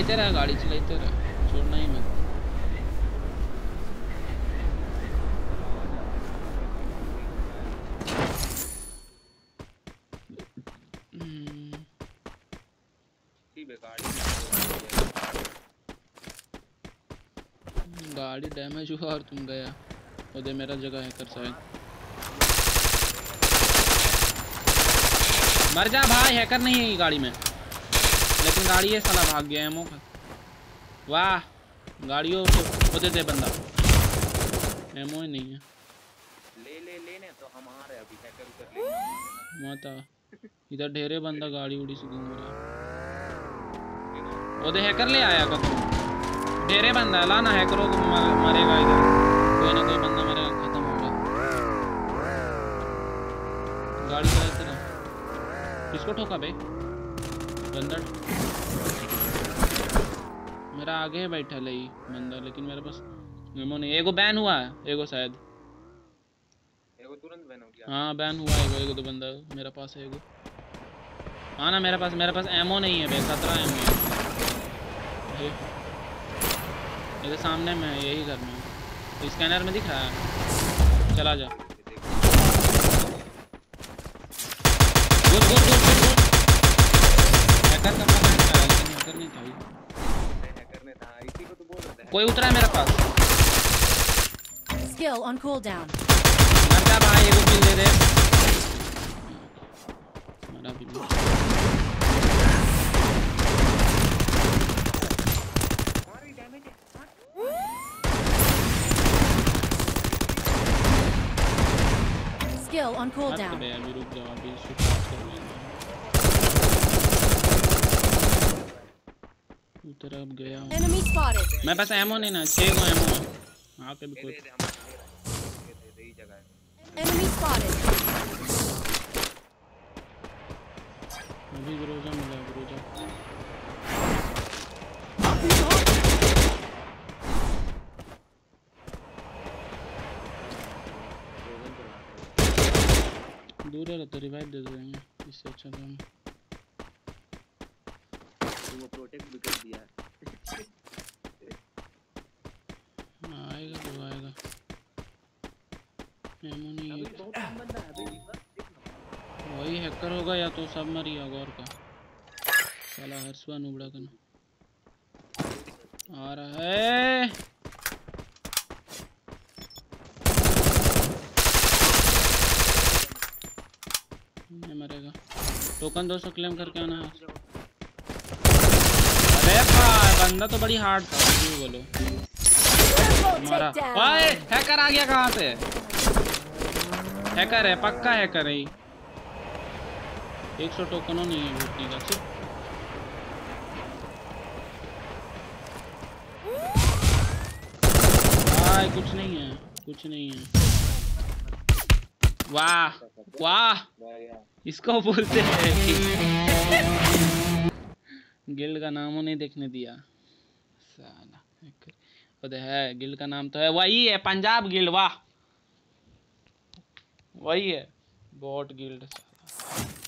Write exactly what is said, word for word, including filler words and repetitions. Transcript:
चलाते रहा, गाड़ी चलाते रहा, छोड़ना ही मत। गाड़ी डैमेज हुआ और तुम गया। उधर मेरा जगह है कर शायद। मर जा भाई, हैकर नहीं है गाड़ी में, लेकिन गाड़ी है साला, भाग गया एमो का। वाह गाड़ियों तो दे दे बंदा, एमो ही नहीं है। ले ले लेने तो हम आ रहे अभी हैकर कर ले माता इधर ढेरे बंदा गाड़ी उड़ी से घूम रहा है। ओदे हैकर ले आया का तुम, ढेरे बंदा ला ना, हैकरों को मरेगा इधर, कोई ना कोई बंदा मरेगा, खत्म होगा। गाड़ी चलाते रहा। किसको ठोका बे बंदा? मेरा आगे बैठा ले बंदा, लेकिन मेरे पास मेमो नहीं। एगो बैन हुआ है, एगो शायद एगो तुरंत बैन हो गया। हाँ बैन हुआ है एगो, एगो तो बंदा मेरे पास है एगो। हाँ ना मेरे पास मेरे पास एमो नहीं है बे, सत्रह एमो है। ये सामने में है, यही घर में है, स्कैनर में दिख रहा है। चला जा, good good good good good. Hacker का पता है, लेकिन हैकर नहीं था, हैकर ने था, इसी को तो बोल रहा था। कोई उतरा है मेरे पास। Skill on cool down. मर जा भाई, एगो किल दे दे। मरा भी नहीं। Skill on cooldown. अबे अभी रुक जाओ, अभी शूट कर लेंगे। उधर अब गया हूँ। Enemy spotted. मैं पास एमो नहीं ना, छह को एमो है। वहाँ पे भी कोई। Enemy spotted. अभी ग्रोजा मिला, ग्रोजा। दूर है तो रिवाइव दे देंगे, इससे अच्छा काम। वो प्रोटेक्ट भी कर दिया है। आएगा तो आएगा, एमो नहीं है। बहुत कम बंदा है अभी, वही हैकर होगा या तो सब मरी होगा और का। साला हर्षवा नुबड़ा करना आ रहा है। नहीं मरेगा। टोकन दो सौ क्लेम करके आना है। अरे भाई बंदा तो बड़ी हार्ड था, क्यों बोलो मारा। ओए हैकर आ गया, कहाँ से? हैकर है, पक्का हैकर है। एक सौ टोकनों नहीं है भूतनी का सिर्फ। भाई कुछ नहीं है, कुछ नहीं है। वाह वाह, इसको बोलते हैं गिल्ड का नाम नहीं देखने दिया साला। पता है गिल्ड का नाम तो है, वही है पंजाब गिल्ड। वाह वही है, बॉट गिल्ड।